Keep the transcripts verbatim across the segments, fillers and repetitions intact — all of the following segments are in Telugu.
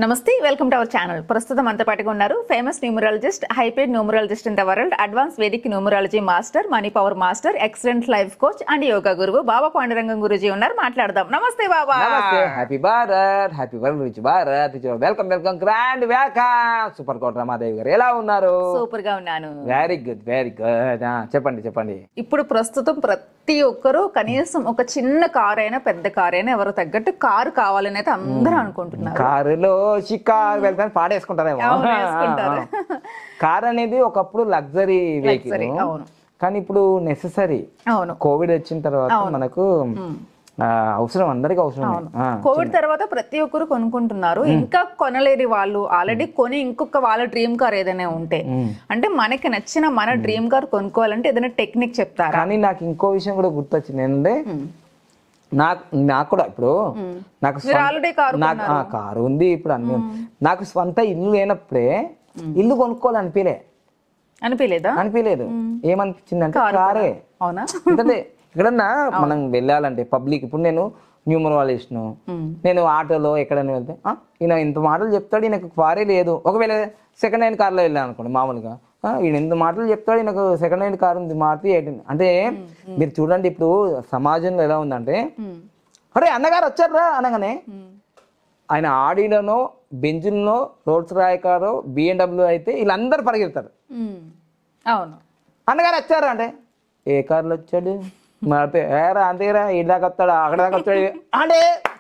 నమస్తే వెల్కమ్ టు అవర్ ఛానల్. ప్రస్తుతం అంత పాటుగా ఉన్నారు famous numerologist, hyped numerologist in the world, advance Vedic numerology master, money power master, excellent life coach and yoga గురువు బాబా పాండురంగం గురూజీ ఉన్నారు. మాట్లాడదాం. నమస్తే బాబా. నమస్తే. Happy Bharat, happy world rich Bharat. Welcome welcome grand welcome. Super Kota Ramadevi garu ఎలా ఉన్నారు? సూపర్ గా ఉన్నాను. Very good very good. చెప్పండి చెప్పండి. ఇప్పుడు ప్రస్తుతం ప్రతి ఒక్కరు కనీసం ఒక చిన్న కార్ అయినా పెద్ద కార్ అయినా ఎవరో తగ్గట్టు కారు కావాలని అయితే అందరూ అనుకుంటున్నారు. కారులో షికార్ వెళ్తాను పాడేసుకుంటారేమో. కార్ అనేది ఒకప్పుడు లగ్జరీ వెహికల్, కానీ ఇప్పుడు నెసెసరీ. కోవిడ్ వచ్చిన తర్వాత మనకు అవసరం, అందరికి అవసరం. కోవిడ్ తర్వాత ప్రతి ఒక్కరు కొనుక్కుంటున్నారు. ఇంకా కొనలేని వాళ్ళు ఆల్రెడీ కొని ఇంకొక వాళ్ళ డ్రీమ్ కార్ ఏదైనా ఉంటే, అంటే మనకి నచ్చిన మన డ్రీమ్ కార్ కొనుక్కోవాలంటే ఏదైనా టెక్నిక్ చెప్తారా? కానీ నాకు ఇంకో విషయం కూడా గుర్తొచ్చింది ఏంటంటే, నాకు నాకు కూడా ఇప్పుడు నాకు నాకు కారు ఉంది, ఇప్పుడు అన్ని నాకు స్వంత ఇల్లు లేనప్పుడే ఇల్లు కొనుక్కోవాలనిపించలే అనిపించలేదా? అనిపించలేదు. ఏమనిపించింది అంటే కారే. అవునా? అంటే ఎక్కడన్నా మనం వెళ్ళాలంటే పబ్లిక్, ఇప్పుడు నేను న్యూమరాలజిస్ట్, నేను ఆటోలో ఎక్కడైనా వెళ్తే ఈయన ఇంత మాటలు చెప్తాడు, ఈయనకు కారే లేదు. ఒకవేళ సెకండ్ హ్యాండ్ కార్లో వెళ్ళాను అనుకోండి, మామూలుగా ఈయన ఎంత మాటలు చెప్తాడు, ఈయనకు సెకండ్ హ్యాండ్ కార్ ఉంది మారుతి ఎయిటీన్. అంటే మీరు చూడండి ఇప్పుడు సమాజంలో ఎలా ఉందంటే, అరే అన్నగారు వచ్చారా అనగానే ఆయన ఆడీలోనో బెంజుల్లో రోల్స్ రాయ్ కారో బిఎండబ్ల్యూ అయితే వీళ్ళందరూ పరిగెడతారు. అవును, అన్నగారు వచ్చారా అంటే ఏ కార్లో వచ్చాడు మారితే ఏరా అంతేరా ఈ దాకా వస్తాడు అక్కడ దాకా వచ్చాడు అంటే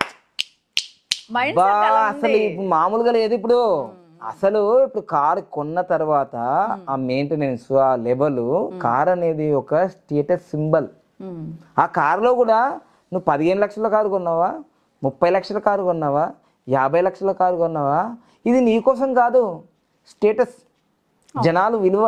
బా. అసలు ఇప్పుడు మామూలుగా లేదు. ఇప్పుడు అసలు ఇప్పుడు కారు కొన్న తర్వాత ఆ మెయింటెనెన్స్, ఆ లెవెల్, కార్ అనేది ఒక స్టేటస్ సింబల్. ఆ కారులో కూడా నువ్వు పదిహేను లక్షల కారు కొన్నావా, ముప్పై లక్షల కారు కొన్నావా, యాభై లక్షల కారు కొన్నావా, ఇది నీకోసం కాదు, స్టేటస్, జనాలు విలువ.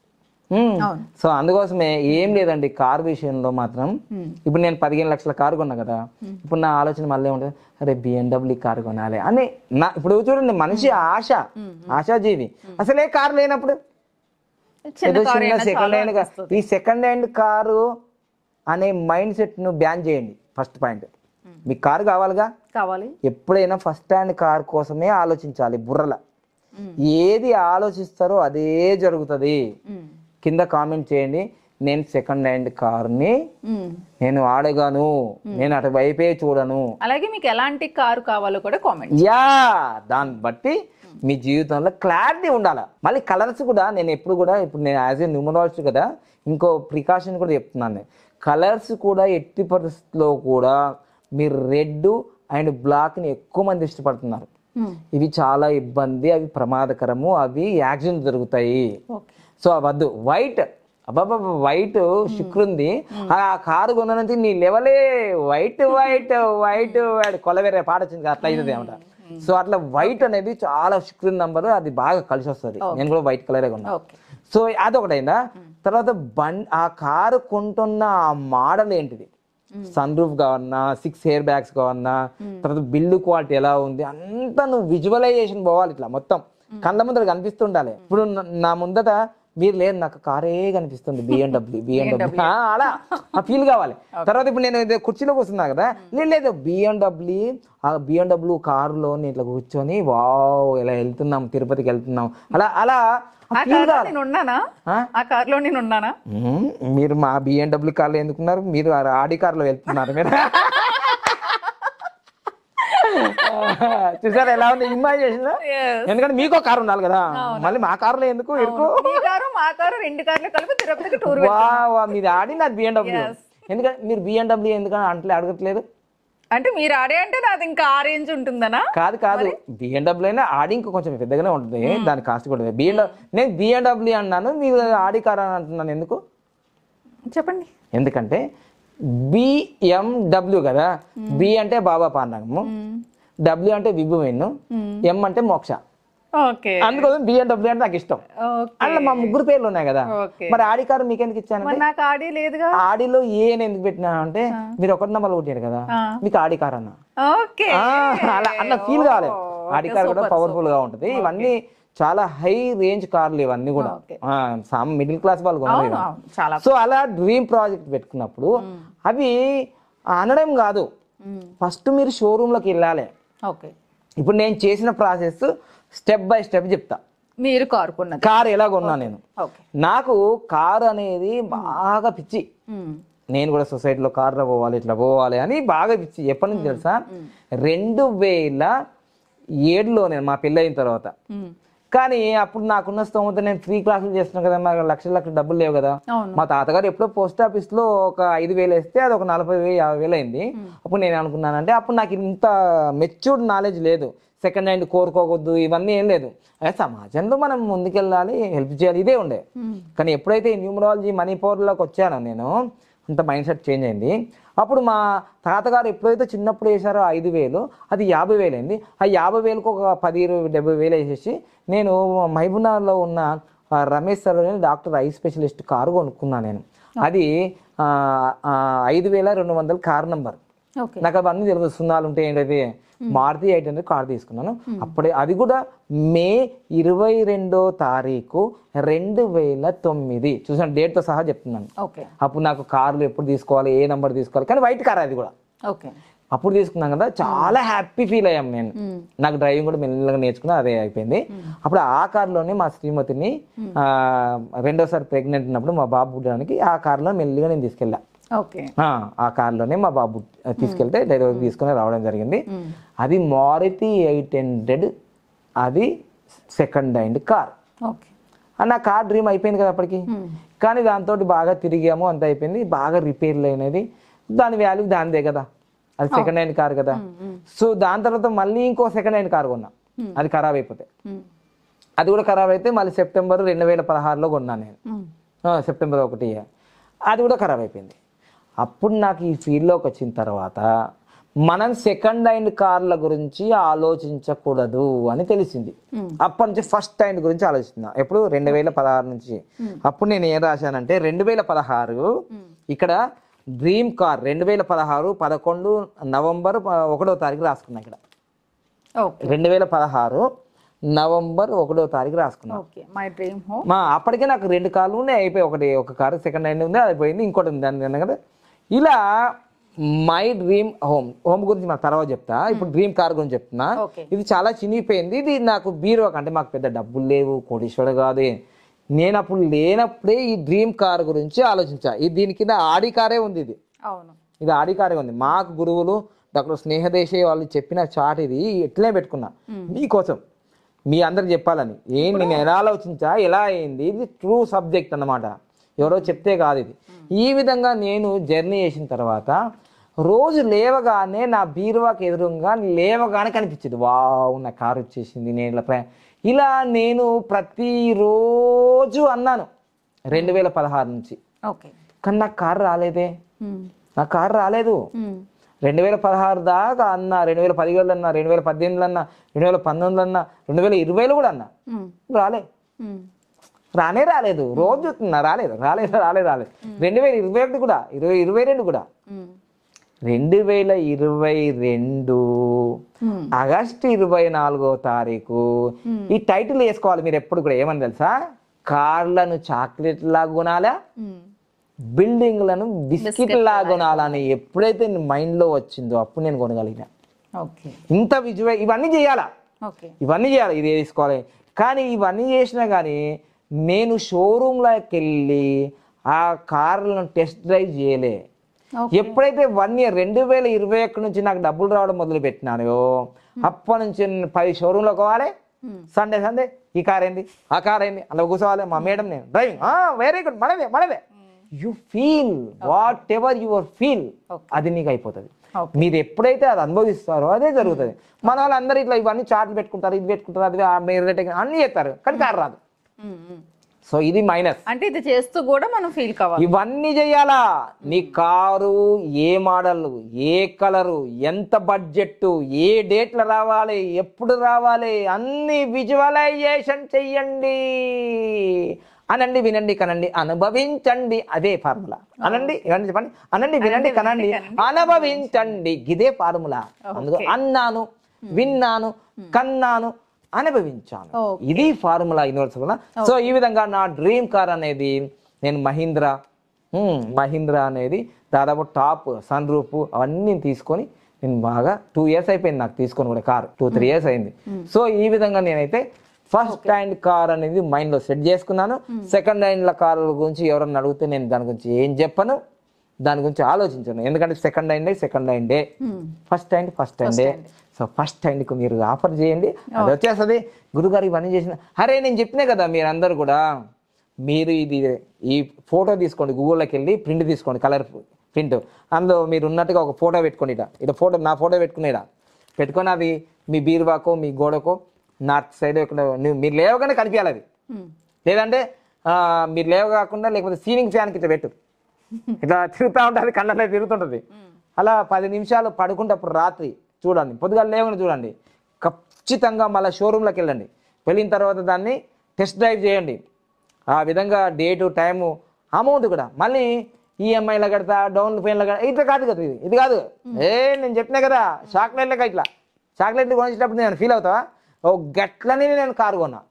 సో అందుకోసమే ఏం లేదండి కారు విషయంలో మాత్రం. ఇప్పుడు నేను పదిహేను లక్షల కారు కొన్నా కదా, ఇప్పుడు నా ఆలోచన మళ్ళీ ఉంటుంది, అరే బిఎండబ్ల్యూ కారు కొనాలి అని. నా ఇప్పుడు చూడండి, మనిషి ఆశ, ఆశాజీవి. అసలే కారు లేనప్పుడు ఏదో చిన్న సెకండ్ హ్యాండ్, ఈ సెకండ్ హ్యాండ్ కారు అనే మైండ్ సెట్ ను బ్యాన్ చేయండి. ఫస్ట్ పాయింట్, మీకు కారు కావాలిగా, కావాలి. ఎప్పుడైనా ఫస్ట్ హ్యాండ్ కార్ కోసమే ఆలోచించాలి. బుర్రల ఏది ఆలోచిస్తారో అదే జరుగుతుంది. కింద కామెంట్ చేయండి, నేను సెకండ్ హ్యాండ్ కార్ని నేను ఆడగాను, నేను అటు వైపే చూడను. అలాగే మీకు ఎలాంటి కారు కావాలో కూడా కామెంట్. యా, దాన్ని బట్టి మీ జీవితంలో క్లారిటీ ఉండాలి. మళ్ళీ కలర్స్ కూడా నేను ఎప్పుడు కూడా, ఇప్పుడు నేను యాజ్ ఏ న్యూమరాలజిస్ట్ కదా, ఇంకో ప్రికాషన్ కూడా చెప్తున్నాను. కలర్స్ కూడా ఎట్టి పరిస్థితుల్లో కూడా మీరు రెడ్ అండ్ బ్లాక్ ని ఎక్కువ మంది ఇష్టపడుతున్నారు. ఇవి చాలా ఇబ్బంది, అవి ప్రమాదకరము, అవి యాక్సిడెంట్ జరుగుతాయి. సో అవద్దు. వైట్, అబ్బాబా వైట్ శుక్రుంది, ఆ కారు కొనంటే నీ లెవెలే వైట్ వైట్ వైట్ వైట్ కొలవేరే పాట వచ్చింది అట్లా అవుతుంది అనమాట. సో అట్లా వైట్ అనేది చాలా శుక్రుని నంబర్, అది బాగా కలిసి వస్తుంది. నేను కూడా వైట్ కలరే కొన్నా. సో అదొకటైందా. తర్వాత బండ్, ఆ కారు కొంటున్న ఆ మోడల్ ఏంటిది, సన్ రూఫ్ కావన్నా, సిక్స్ ఎయిర్ బ్యాగ్స్ కావన్నా, తర్వాత బిల్డ్ క్వాలిటీ ఎలా ఉంది, అంతా నువ్వు విజువలైజేషన్ పోవాలి. ఇట్లా మొత్తం కళ్ళ ముందర కనిపిస్తుండాలి. ఇప్పుడు నా ముందట మీరు లేదు, నాకు కారే కనిపిస్తుంది బిఎండబ్ల్యూ బిఎండబ్ల్యూ అలా ఆ ఫీల్ కావాలి. తర్వాత ఇప్పుడు నేను కుర్చీలో కూర్చున్నా కదా, లేదు లేదు బిఎండబ్ల్యూ, ఆ బిఎండబ్ల్యూ కారులో నేను ఇట్లా కూర్చొని వావ్ ఇలా వెళ్తున్నాం, తిరుపతికి వెళ్తున్నాం, అలా అలా మీరు మా బిఎండబ్ల్యూ కార్లో ఎందుకున్నారు, మీరు ఆడి కార్లో వెళ్తున్నారు. మీరు చూసారా ఎలా ఉంది ఇమాజినేషన్? ఎందుకంటే మీకో కారు ఉండాలి కదా, మళ్ళీ మా కారులో ఎందుకు ఇరుకు? మీది ఆడి నాది బిఎండబ్ల్యూ. ఎందుకంటే మీరు బిఎండబ్ల్యూ ఎందుకని అంటే అడగట్లేదు అంటే మీరు ఆడే అంటే నాది ఇంకా ఆ రేంజ్ ఉంటుందనా? కాదు కాదు, బిఎండబ్ల్యూ అయినా ఆడి ఇంకా కొంచెం పెద్దగానే ఉంటుంది, దాని కాస్ట్ కూడా. బిఎండబ్ల్యూ నేను బిఎండబ్ల్యూ అన్నాను, మీరు ఆడి కార్ అని అంటున్నాను ఎందుకు చెప్పండి. ఎందుకంటే బిఎండబ్ల్యూ కదా, బి అంటే బాబా పాండము, డబ్ల్యూ అంటే విభువెన్ను, ఎం అంటే మోక్ష. అందుకోసం బిఎండబ్ల్యూ అంటే నాకు ఇష్టం. అట్లా మా ముగ్గురు పేర్లు ఉన్నాయి కదా. మరి ఆడి కారు మీకు ఎందుకు ఇచ్చాను? నాకు ఆడి లేదుగా. ఆడిలో ఏ ఎందుకు పెట్టినా అంటే, మీరు ఒకటి నెంబర్ కొట్టారు కదా, మీకు ఆడి కార్ అన్న అలా అన్న ఫీల్ కావాలి. ఆడి కార్ కూడా పవర్ఫుల్ గా ఉంటది. ఇవన్నీ చాలా హై రేంజ్ కార్లు ఇవన్నీ కూడా, మిడిల్ క్లాస్ వాళ్ళు కొనాలి. సో అలా డ్రీమ్ ప్రాజెక్ట్ పెట్టుకున్నప్పుడు అవి అనడం కాదు, ఫస్ట్ మీరు షోరూమ్ లోకి వెళ్ళాలి. ఇప్పుడు నేను చేసిన ప్రాసెస్ స్టెప్ బై స్టెప్ చెప్తా. మీరు కారు కొన్నది, కారు ఎలా కొన్నా నేను, ఓకే. నాకు కారు అనేది బాగా పిచ్చి. నేను కూడా సొసైటీలో కార్లో పోవాలి, ఇట్లా పోవాలి అని బాగా పిచ్చి. ఎప్పటి నుంచి తెలుసా, రెండు వేల ఏడులో నేను మా పెళ్ళి అయిన తర్వాత. కానీ అప్పుడు నాకున్న స్తోమత, నేను ఫ్రీ క్లాసులు చేస్తున్నాను కదా, నాకు లక్షల లక్షల డబ్బులు లేవు కదా. మా తాతగారు ఎప్పుడో పోస్ట్ ఆఫీస్ లో ఒక ఐదు వేలు వేస్తే అది ఒక నలభై వేలు యాభై వేలు అయింది. అప్పుడు నేను అనుకున్నానంటే, అప్పుడు నాకు ఇంత మెచ్యూర్డ్ నాలెడ్జ్ లేదు, సెకండ్ హ్యాండ్ కోరుకోవద్దు ఇవన్నీ ఏం లేదు. అదే సమాజంలో మనం ముందుకెళ్ళాలి, హెల్ప్ చేయాలి, ఇదే ఉండే. కానీ ఎప్పుడైతే న్యూమరాలజీ మనీ పవర్లోకి వచ్చానో నేను, అంత మైండ్ సెట్ చేంజ్ అయింది. అప్పుడు మా తాతగారు ఎప్పుడైతే చిన్నప్పుడు వేసారో ఐదు వేలు, అది యాభై వేలు అయింది. ఆ యాభై వేలకు ఒక పది ఇరవై డెబ్బై వేలు వేసేసి నేను మహబూబ్నగర్లో ఉన్న రమేష్ సార్ అని డాక్టర్ ఐ స్పెషలిస్ట్ కారు కొనుక్కున్నాను నేను. అది ఐదు వేల రెండు వందల కార్ నంబర్. నాకు అవన్నీ తెలియదు, సున్నాలు ఉంటే ఏంటది, మారుతి ఎయిట్ హండ్రెడ్ కార్ తీసుకున్నాను. అప్పుడే అది కూడా మే ఇరవై రెండో తారీఖు రెండు వేల తొమ్మిది చూసాను, డేట్తో సహా చెప్తున్నాను. అప్పుడు నాకు కార్లు ఎప్పుడు తీసుకోవాలి, ఏ నెంబర్ తీసుకోవాలి, కానీ వైట్ కార్ అది కూడా. అప్పుడు తీసుకున్నాను కదా, చాలా హ్యాపీ ఫీల్ అయ్యాం నేను. నాకు డ్రైవింగ్ కూడా మెల్లగా నేర్చుకున్నా, అదే అయిపోయింది. అప్పుడు ఆ కార్లోనే మా శ్రీమతిని రెండోసారి ప్రెగ్నెంట్ ఉన్నప్పుడు మా బాబు పుట్టడానికి ఆ కార్లో మెల్లిగా నేను తీసుకెళ్ళా. ఆ కార్లోనే మా బాబు తీసుకెళ్తే డెలివరీ తీసుకుని రావడం జరిగింది. అది మారుతి ఎయిట్ హండ్రెడ్, అది సెకండ్ హ్యాండ్ కార్. నా కార్ డ్రీమ్ అయిపోయింది కదా అప్పటికి. కానీ దాంతో బాగా తిరిగాము, అంత అయిపోయింది, బాగా రిపేర్లు అయినది. దాని వాల్యూ దానిదే కదా, అది సెకండ్ హ్యాండ్ కార్ కదా. సో దాని తర్వాత మళ్ళీ ఇంకో సెకండ్ హ్యాండ్ కార్ కొన్నా, అది ఖరాబ్ అయిపోతే. అది కూడా ఖరాబ్ అయితే మళ్ళీ సెప్టెంబర్ రెండు వేల పదహారులో కొన్నాను నేను, సెప్టెంబర్ ఒకటి. అది కూడా ఖరాబ్ అయిపోయింది. అప్పుడు నాకు ఈ ఫీల్డ్లోకి వచ్చిన తర్వాత మనం సెకండ్ హ్యాండ్ కార్ల గురించి ఆలోచించకూడదు అని తెలిసింది. అప్పటి నుంచి ఫస్ట్ హ్యాండ్ గురించి ఆలోచిస్తున్నా. ఎప్పుడు రెండు వేల పదహారు నుంచి. అప్పుడు నేను ఏం రాశానంటే, రెండు వేల పదహారు ఇక్కడ డ్రీమ్ కార్ రెండు వేల పదహారు పదకొండు నవంబర్ ఒకటో తారీఖు రాసుకున్నా. ఇక్కడ రెండు వేల పదహారు నవంబర్ ఒకటో తారీఖు రాసుకున్నా. మా అప్పటికే నాకు రెండు కార్లు ఉన్నాయి, అయిపోయి ఒకటి ఒక కారు సెకండ్ హ్యాండ్ ఉంది, అది పోయింది, ఇంకోటి ఉంది దాని కదా. ఇలా మై డ్రీమ్ హోమ్, హోమ్ గురించి నాకు తర్వాత చెప్తా, ఇప్పుడు డ్రీమ్ కార్ గురించి చెప్తున్నా. ఇది చాలా చినిగిపోయింది, ఇది నాకు బీరువా కంటే మాకు పెద్ద డబ్బులు లేవు, కోటీశ్వరుడు కాదు. నేను అప్పుడు లేనప్పుడే ఈ డ్రీమ్ కార్ గురించి ఆలోచించా. ఇది దీని కింద ఆడి కారే ఉంది, ఇది ఇది ఆడి కారే ఉంది. మాకు గురువులు డాక్టర్ స్నేహదేశే వాళ్ళు చెప్పిన చాట్ ఇది, ఎట్లనే పెట్టుకున్నా మీకోసం, మీ అందరికి చెప్పాలని. ఏం నేను ఎలా ఆలోచించా, ఎలా అయింది, ఇది ట్రూ సబ్జెక్ట్ అన్నమాట, ఎవరో చెప్తే కాదు ఇది. ఈ విధంగా నేను జర్నీ చేసిన తర్వాత రోజు లేవగానే నా బీరువాకి ఎదురుగా లేవగానే కనిపించింది, వావ్ నా కారు వచ్చేసింది, నేను ఇలా ప్రయా ఇలా నేను ప్రతిరోజు అన్నాను రెండు వేల పదహారు నుంచి. కానీ నాకు కారు రాలేదే, నా కారు రాలేదు. రెండు వేల పదహారు దాకా అన్నా, రెండు వేల పదిహేడులో అన్నా, రెండు వేల పద్దెనిమిదిలో అన్నా, రెండు వేల పంతొమ్మిదిలో అన్నా, రెండు వేల ఇరవైలో కూడా అన్నా, రాలే రానే రాలేదు. రోజు చూస్తున్నా, రాలేదు రాలేదు రాలేదు రాలేదు రెండు వేల ఇరవై ఒకటి కూడా, ఇరవై ఇరవై రెండు కూడా, రెండు వేల ఇరవై రెండు ఆగస్టు ఇరవై నాలుగో తారీఖు ఈ టైటిల్ వేసుకోవాలి మీరు ఎప్పుడు కూడా. ఏమని తెలుసా, కార్లను చాక్లెట్ లాగా కొనాలా, బిల్డింగ్లను బిస్కెట్ లాగా కొనాలని ఎప్పుడైతే మైండ్ లో వచ్చిందో అప్పుడు నేను కొనగలిగిన. ఇంత విజువల్ ఇవన్నీ చేయాలా, ఇవన్నీ చేయాలి, ఇది వేసుకోవాలి. కానీ ఇవన్నీ చేసినా కానీ నేను షోరూమ్లోకి వెళ్ళి ఆ కార్లను టెస్ట్ డ్రైవ్ చేయలే. ఎప్పుడైతే వన్ ఇయర్ రెండు వేల ఇరవై ఒకటి నుంచి నాకు డబ్బులు రావడం మొదలు పెట్టినానో అప్పటి నుంచి పది షోరూంలో పోవాలి, సండే సండే ఈ కార్ ఏంది, ఆ కార్ ఏంది, అలా కూర్చోవాలి. మా మేడం నేను డ్రైవింగ్ వెరీ గుడ్, మనదే మనదే. You feel whatever your feel, అది నీకు అయిపోతుంది. మీరు ఎప్పుడైతే అది అనుభవిస్తారో అదే జరుగుతుంది. మన వాళ్ళు అందరు ఇట్లా ఇవన్నీ చాట్లు పెట్టుకుంటారు, ఇది పెట్టుకుంటారు, అది అన్ని చేస్తారు, కానీ కారు రాదు. సో ఇది మైనస్. అంటే ఇది చేస్తూ కూడా మనం ఫీల్ కావాలి, ఇవన్నీ చెయ్యాలా. నీ కారు ఏ మోడల్, ఏ కలరు, ఎంత బడ్జెట్, ఏ డేట్లు రావాలి, ఎప్పుడు రావాలి, అన్ని విజువలైజేషన్ చెయ్యండి. అనండి, వినండి, కనండి, అనుభవించండి, అదే ఫార్ములా. అనండి, ఇవన్నీ చెప్పండి, అనండి, వినండి, కనండి, అనుభవించండి, ఇదే ఫార్ములా. అందులో అన్నాను, విన్నాను, కన్నాను, అనుభవించాను, ఇది ఫార్ములా యూనివర్సల్. సో ఈ విధంగా నా డ్రీమ్ కార్ అనేది నేను మహీంద్రా మహీంద్రా అనేది దాదాపు టాప్ సన్ రూఫ్ అవన్నీ తీసుకొని నేను బాగా టూ ఇయర్స్ అయిపోయింది నాకు తీసుకొని కూడా కార్ టూ త్రీ ఇయర్స్ అయింది. సో ఈ విధంగా నేనైతే ఫస్ట్ హ్యాండ్ కార్ అనేది మైండ్ లో సెట్ చేసుకున్నాను. సెకండ్ హ్యాండ్ల కార్ గురించి ఎవరన్నా అడిగితే నేను దాని గురించి ఏం చెప్పను, దాని గురించి ఆలోచించాను. ఎందుకంటే సెకండ్ హ్యాండ్ సెకండ్ హ్యాండే, ఫస్ట్ హ్యాండ్ ఫస్ట్ హ్యాండే. సో ఫస్ట్ హ్యాండ్కి మీరు ఆఫర్ చేయండి, అది వచ్చేస్తుంది. గురుగారు ఇవన్నీ చేసిన అరే నేను చెప్పినా కదా, మీరు అందరు కూడా మీరు ఇది ఈ ఫోటో తీసుకోండి, గూగుల్లోకి వెళ్ళి ప్రింట్ తీసుకోండి, కలర్ ప్రింట్. అందులో మీరు ఉన్నట్టుగా ఒక ఫోటో పెట్టుకోండి, ఇట ఇట ఫోటో నా ఫోటో పెట్టుకునేదా పెట్టుకొని అది మీ బీరువాకో మీ గోడకో నార్త్ సైడ్ ఇక్కడ మీరు లేవగానే కనిపించాలి అది. లేదంటే మీరు లేవ కాకుండా లేకపోతే సీలింగ్ ఫ్యాన్కి ఇట్లా పెట్టు, ఇట్లా తిరుగుతూ ఉంటుంది, కళ్ళలో తిరుగుతుంటుంది. అలా పది నిమిషాలు పడుకుంటప్పుడు రాత్రి చూడండి, పొద్దుగా లేవని చూడండి. ఖచ్చితంగా మళ్ళీ షోరూమ్లోకి వెళ్ళండి, వెళ్ళిన తర్వాత దాన్ని టెస్ట్ డ్రైవ్ చేయండి. ఆ విధంగా డేటు టైము అమౌంట్ కూడా మళ్ళీ ఈఎంఐలో కడతా డౌన్ పేమెంట్లో కడతా ఇట్లా కాదు కదా, ఇది ఇది కాదు. ఏ నేను చెప్పినా కదా చాక్లెట్లకి ఇట్లా చాక్లెట్లు కొనేసేటప్పుడు నేను ఫీల్ అవుతావా, ఓ గట్లనే నేను కారు కొన్నా.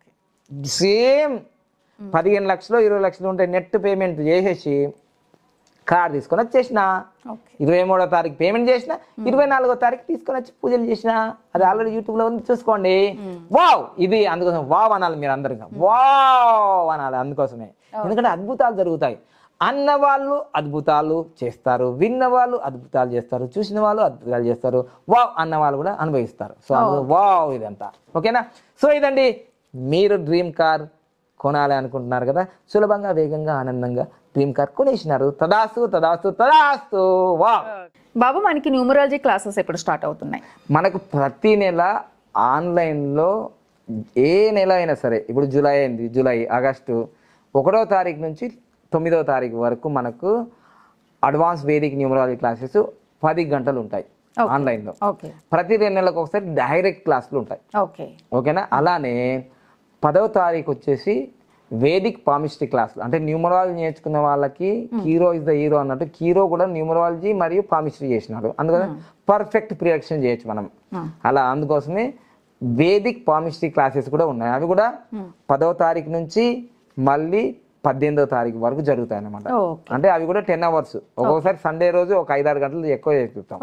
సేమ్ పదిహేను లక్షలు ఇరవై లక్షలు ఉంటే నెట్ పేమెంట్ చేసేసి కార్ తీసుకొని వచ్చేసిన, ఇరవై మూడో తారీఖు పేమెంట్ చేసిన, ఇరవై నాలుగో తారీఖు తీసుకొని వచ్చి పూజలు చేసిన. అది ఆల్రెడీ యూట్యూబ్ లో ఉంది, చూసుకోండి. వావ్, ఇది అందుకోసం వావ్ అనాలి మీరు అందరు, వావ్ అనాలి అందుకోసమే. ఎందుకంటే అద్భుతాలు జరుగుతాయి. అన్న వాళ్ళు అద్భుతాలు చేస్తారు, విన్న వాళ్ళు అద్భుతాలు చేస్తారు, చూసిన వాళ్ళు అద్భుతాలు చేస్తారు, వావ్ అన్న వాళ్ళు కూడా అనుభవిస్తారు. సో వావ్ ఇదంతా ఓకేనా. సో ఇదండి, మీరు డ్రీమ్ కార్ కొనాలి అనుకుంటున్నారు కదా, సులభంగా వేగంగా ఆనందంగా డ్రీమ్ కార్ కొనేసినారు. తదాస్తు తదాస్తు తదాస్తు. వా బాబు, మనకి న్యూమరాలజీ క్లాసెస్ ఎప్పుడు స్టార్ట్ అవుతున్నాయి? మనకు ప్రతి నెల ఆన్లైన్లో ఏ నెల అయినా సరే, ఇప్పుడు జూలై అయింది, జూలై ఆగస్టు ఒకటో తారీఖు నుంచి తొమ్మిదో తారీఖు వరకు మనకు అడ్వాన్స్ వేదిక్ న్యూమరాలజీ క్లాసెస్ పది గంటలు ఉంటాయి ఆన్లైన్లో. ప్రతి రెండు నెలలకు ఒకసారి డైరెక్ట్ క్లాసులు ఉంటాయి. ఓకేనా. అలానే పదవ తారీఖు వచ్చేసి వేదిక్ పామిస్ట్రీ క్లాసులు, అంటే న్యూమరాలజీ నేర్చుకున్న వాళ్ళకి కీరో ఇస్ ద హీరో అన్నట్టు కీరో కూడా న్యూమరాలజీ మరియు పామిస్ట్రీ చేసినారు, అందుకని పర్ఫెక్ట్ ప్రిడిక్షన్ చేయొచ్చు మనం. అలా అందుకోసమే వేదిక్ పామిస్ట్రీ క్లాసెస్ కూడా ఉన్నాయి. అవి కూడా పదవ తారీఖు నుంచి మళ్ళీ పద్దెనిమిదో తారీఖు వరకు జరుగుతాయి అన్నమాట. అంటే అవి కూడా టెన్ అవర్స్, ఒక్కొక్కసారి సండే రోజు ఒక ఐదారు గంటలు ఎక్కువ చేస్తాం.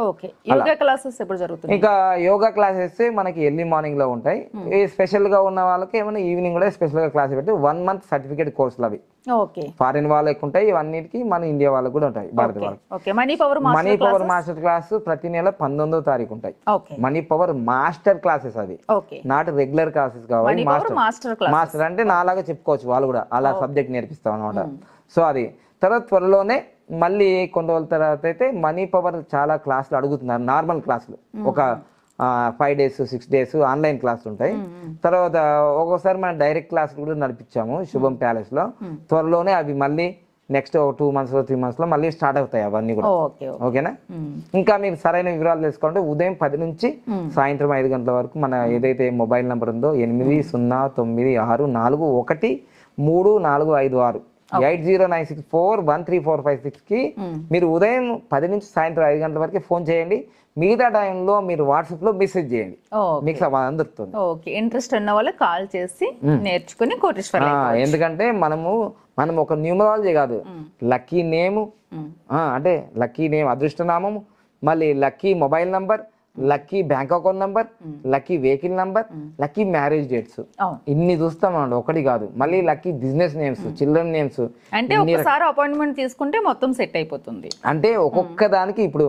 ఇంకా యోగా క్లాసెస్ మనకి ఎర్లీ మార్నింగ్ లో ఉంటాయి. స్పెషల్ గా ఉన్న వాళ్ళకి ఏమైనా ఈవినింగ్ కూడా స్పెషల్ గా క్లాస్ పెట్టి వన్ మంత్ సర్టిఫికేట్ కోర్సులు అవి ఫారిన్ వాళ్ళకి ఉంటాయి, ఇవన్నిటికి మన ఇండియా వాళ్ళకి కూడా ఉంటాయి, భారత వాళ్ళకి. మనీ పవర్ మాస్టర్ క్లాస్ ప్రతి నెల పంతొమ్మిదో తారీఖు ఉంటాయి. మనీ పవర్ మాస్టర్ క్లాసెస్, అది నాట్ రెగ్యులర్ క్లాసెస్ కావాలి. మాస్టర్ మాస్టర్ అంటే నాలాగా చెప్పుకోవచ్చు, వాళ్ళు కూడా అలా సబ్జెక్ట్ నేర్పిస్తాం అనమాట. సో అది తర్వాత త్వరలోనే మళ్ళీ కొన్ని రోజుల తర్వాత అయితే మనీ పవర్ చాలా క్లాసులు అడుగుతున్నారు, నార్మల్ క్లాసులు ఒక five days six days online క్లాసులు ఉంటాయి. తర్వాత ఒక్కోసారి మనం డైరెక్ట్ క్లాసులు కూడా నడిపించాము శుభం ప్యాలెస్ లో. త్వరలోనే అవి మళ్ళీ నెక్స్ట్ ఒక టూ మంత్స్ త్రీ మంత్స్ లో మళ్ళీ స్టార్ట్ అవుతాయి అవన్నీ కూడా. ఓకేనా. ఇంకా మీరు సరైన వివరాలు తెలుసుకోవాలంటే ఉదయం పది నుంచి సాయంత్రం ఐదు గంటల వరకు మన ఏదైతే మొబైల్ నెంబర్ ఉందో ఎనిమిది సున్నా తొమ్మిది ఆరు నాలుగు ఒకటి మూడు నాలుగు ఐదు ఆరు eight zero nine six four one three four five six కి మీరు ఉదయం పది నుంచి సాయంత్రం ఐదు గంటల వరకు ఫోన్ చేయండి. మిగతా టైంలో మీరు వాట్సాప్ లో మెసేజ్ చేయండి, మీకు సమాధానం దొరుకుతుంది. ఇంట్రెస్ట్ ఉన్న వాళ్ళు కాల్ చేసి నేర్చుకుని కోటేశ్వర. ఎందుకంటే మనము మనం ఒక న్యూమరాలజీ కాదు, లక్కీ నేము అంటే లక్కీ నేమ్ అదృష్టనామము, మళ్ళీ lucky mobile number, lucky bank account number, lucky vehicle number, lucky marriage dates, ఇన్ని చూస్తాం అన్నమాట, ఒకటి కాదు. మళ్ళీ lucky business names, children names. అంటే ఒకసారి అపాయింట్మెంట్ తీసుకుంటే మొత్తం సెట్ అయిపోతుంది. అంటే ఒక్కొక్క దానికి ఇప్పుడు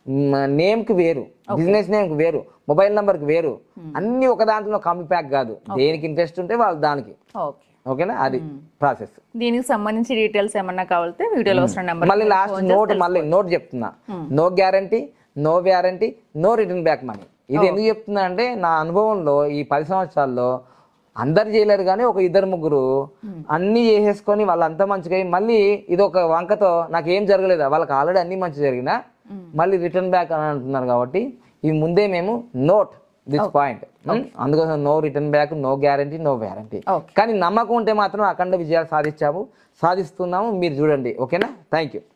నేమ్ కి వేరు, బిజినెస్ నేమ్ కి వేరు, మొబైల్ నంబర్ కి వేరు, అన్ని ఒక దాంట్లో కాంబీ ప్యాక్ కాదు. దేనికి ఇంట్రెస్ట్ ఉంటే వాళ్ళు దానికి. ఓకేనా, అది ప్రాసెస్. దీనికి సంబంధించి డీటెయిల్స్ ఏమన్నా కావాలంటే వీడియోలో వస్తున్న నెంబర్. మళ్ళీ లాస్ట్ నోట్, మళ్ళీ నోట్ చెప్తున్నా, no guarantee, no warranty, no return back money. ఇది ఎందుకు చెప్తున్నా అంటే నా అనుభవంలో ఈ పది సంవత్సరాల్లో అందరు చేయలేరు కానీ ఒక ఇద్దరు ముగ్గురు అన్ని చేసేసుకొని వాళ్ళంతా మంచిగా మళ్ళీ ఇది ఒక వంకతో నాకు ఏం జరగలేదు, వాళ్ళకి ఆల్రెడీ అన్ని మంచి జరిగినా మళ్ళీ రిటర్న్ బ్యాక్ అని అంటున్నారు. కాబట్టి ఈ ముందే మేము నోట్ దిస్ పాయింట్, అందుకోసం no return back, no guarantee, no warranty. కానీ నమ్మకం ఉంటే మాత్రం అఖండ విజయాలు సాధించాము, సాధిస్తున్నాము. మీరు చూడండి. ఓకేనా, థ్యాంక్ యూ.